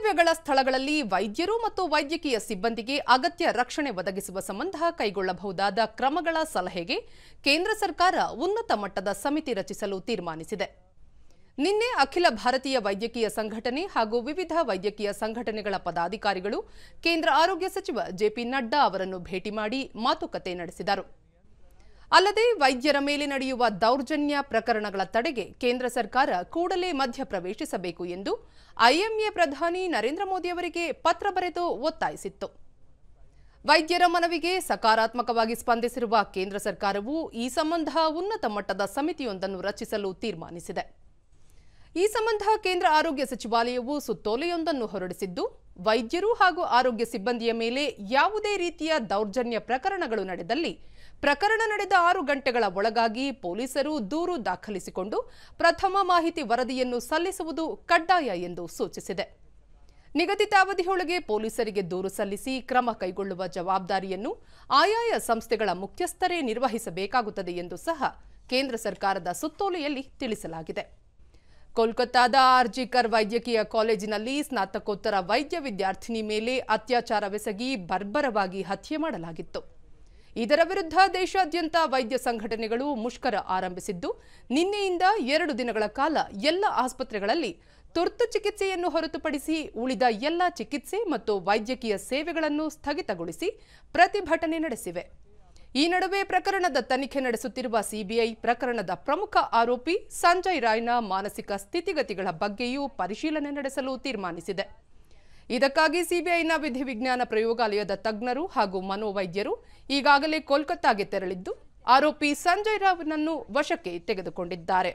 ಕರ್ತವ್ಯಗಳ ಸ್ಥಳಗಳಲ್ಲಿ ವೈದ್ಯರು ಮತ್ತು ವೈದ್ಯಕೀಯ ಸಿಬ್ಬಂದಿಗೆ ಅಗತ್ಯ ರಕ್ಷಣೆ ಒದಗಿಸುವ ಸಂಬಂಧ ಕೈಗೊಳ್ಳಬಹುದಾದ ಕ್ರಮಗಳ ಸಲಹೆಗೆ ಕೇಂದ್ರ ಸರ್ಕಾರ ಉನ್ನತ ಮಟ್ಟದ ಸಮಿತಿ ರಚಿಸಲು ತೀರ್ಮಾನಿಸಿದೆ. ನಿನ್ನೆ ಅಖಿಲ ಭಾರತೀಯ ವೈದ್ಯಕೀಯ ಸಂಘಟನೆ ಹಾಗೂ ವಿವಿಧ ವೈದ್ಯಕೀಯ ಸಂಘಟನೆಗಳ ಪದಾಧಿಕಾರಿಗಳು ಕೇಂದ್ರ ಆರೋಗ್ಯ ಸಚಿವ ಜೆಪಿ ನಡ್ಡಾ ಅವರನ್ನು ಭೇಟಿ ಮಾಡಿ ಮಾತುಕತೆ ನಡೆಸಿದರು. ಅಲ್ಲದೆ ವೈದ್ಯರ ಮೇಲೆ ನಡೆಯುವ ದೌರ್ಜನ್ಯ ಪ್ರಕರಣಗಳ ತಡೆಗೆ ಕೇಂದ್ರ ಸರ್ಕಾರ ಕೂಡಲೇ ಮಧ್ಯಪ್ರವೇಶಿಸಬೇಕು ಎಂದು ಐಎಂಎ ಪ್ರಧಾನಿ ನರೇಂದ್ರ ಮೋದಿ ಅವರಿಗೆ ಪತ್ರ ಬರೆದು ಒತ್ತಾಯಿಸಿತ್ತು. ವೈದ್ಯರ ಮನವಿಗೆ ಸಕಾರಾತ್ಮಕವಾಗಿ ಸ್ಪಂದಿಸಿರುವ ಕೇಂದ್ರ ಸರ್ಕಾರವು ಈ ಸಂಬಂಧ ಉನ್ನತ ಮಟ್ಟದ ಸಮಿತಿಯೊಂದನ್ನು ರಚಿಸಲು ತೀರ್ಮಾನಿಸಿದೆ. ಈ ಸಂಬಂಧ ಕೇಂದ್ರ ಆರೋಗ್ಯ ಸಚಿವಾಲಯವು ಸುತ್ತೋಲೆಯೊಂದನ್ನು ಹೊರಡಿಸಿದ್ದು, ವೈದ್ಯರು ಹಾಗೂ ಆರೋಗ್ಯ ಸಿಬ್ಬಂದಿಯ ಮೇಲೆ ಯಾವುದೇ ರೀತಿಯ ದೌರ್ಜನ್ಯ ಪ್ರಕರಣಗಳು ನಡೆದಲ್ಲಿ ಪ್ರಕರಣ ನಡೆದ 6 ಗಂಟೆಗಳ ಒಳಗಾಗಿ ಪೊಲೀಸರು ದೂರು ದಾಖಲಿಸಿಕೊಂಡು ಪ್ರಥಮ ಮಾಹಿತಿ ವರದಿಯನ್ನು ಸಲ್ಲಿಸುವುದು ಕಡ್ಡಾಯ ಎಂದು ಸೂಚಿಸಿದೆ. ನಿಗದಿತ ಅವಧಿಯೊಳಗೆ ಪೊಲೀಸರಿಗೆ ದೂರು ಸಲ್ಲಿಸಿ ಕ್ರಮ ಕೈಗೊಳ್ಳುವ ಜವಾಬ್ದಾರಿಯನ್ನು ಆಯಾಯ ಸಂಸ್ಥೆಗಳ ಮುಖ್ಯಸ್ಥರೇ ನಿರ್ವಹಿಸಬೇಕಾಗುತ್ತದೆ ಎಂದು ಸಹ ಕೇಂದ್ರ ಸರ್ಕಾರದ ಸುತ್ತೋಲೆಯಲ್ಲಿ ತಿಳಿಸಲಾಗಿದೆ. ಕೋಲ್ಕತ್ತಾದ ಆರ್ಜಿಕರ್ ವೈದ್ಯಕೀಯ ಕಾಲೇಜಿನಲ್ಲಿ ಸ್ನಾತಕೋತ್ತರ ವೈದ್ಯ ವಿದ್ಯಾರ್ಥಿನಿ ಮೇಲೆ ಅತ್ಯಾಚಾರವೆಸಗಿ ಬರ್ಬರವಾಗಿ ಹತ್ಯೆ ಮಾಡಲಾಗಿತ್ತು. ಇದರ ವಿರುದ್ಧ ದೇಶಾದ್ಯಂತ ವೈದ್ಯ ಸಂಘಟನೆಗಳು ಮುಷ್ಕರ ಆರಂಭಿಸಿದ್ದು, ನಿನ್ನೆಯಿಂದ 2 ದಿನಗಳ ಕಾಲ ಎಲ್ಲ ಆಸ್ಪತ್ರೆಗಳಲ್ಲಿ ತುರ್ತು ಚಿಕಿತ್ಸೆಯನ್ನು ಹೊರತುಪಡಿಸಿ ಉಳಿದ ಎಲ್ಲ ಚಿಕಿತ್ಸೆ ಮತ್ತು ವೈದ್ಯಕೀಯ ಸೇವೆಗಳನ್ನು ಸ್ಥಗಿತಗೊಳಿಸಿ ಪ್ರತಿಭಟನೆ ನಡೆಸಿವೆ. ಈ ನಡುವೆ ಪ್ರಕರಣದ ತನಿಖೆ ನಡೆಸುತ್ತಿರುವ ಸಿಬಿಐ ಪ್ರಕರಣದ ಪ್ರಮುಖ ಆರೋಪಿ ಸಂಜಯ್ ರಾಯ್ನ ಮಾನಸಿಕ ಸ್ಥಿತಿಗತಿಗಳ ಬಗ್ಗೆಯೂ ಪರಿಶೀಲನೆ ನಡೆಸಲು ತೀರ್ಮಾನಿಸಿದೆ. ಇದಕ್ಕಾಗಿ ಸಿಬಿಐನ ವಿಧಿವಿಜ್ಞಾನ ಪ್ರಯೋಗಾಲಯದ ತಜ್ಞರು ಹಾಗೂ ಮನೋವೈದ್ಯರು ಈಗಾಗಲೇ ಕೋಲ್ಕತ್ತಾಗೆ ತೆರಳಿದ್ದು, ಆರೋಪಿ ಸಂಜಯ್ ರಾವ್ನನ್ನು ವಶಕ್ಕೆ ತೆಗೆದುಕೊಂಡಿದ್ದಾರೆ.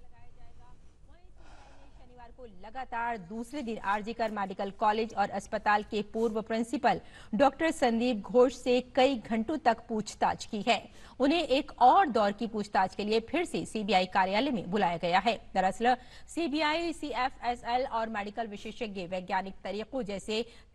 लगातार दूसरे दिन आरजीकर मेडिकल कॉलेज और अस्पताल के पूर्व प्रिंसिपल डॉक्टर संदीप घोष से कई घंटों तक पूछताछ की है. उन्हें एक और दौर की पूछताछ के लिए फिर से सीबीआई कार्यालय में बुलाया गया है. दरअसल सीबीआई, सीएफएसएल और मेडिकल विशेषज्ञ वैज्ञानिक तरीकों जैसे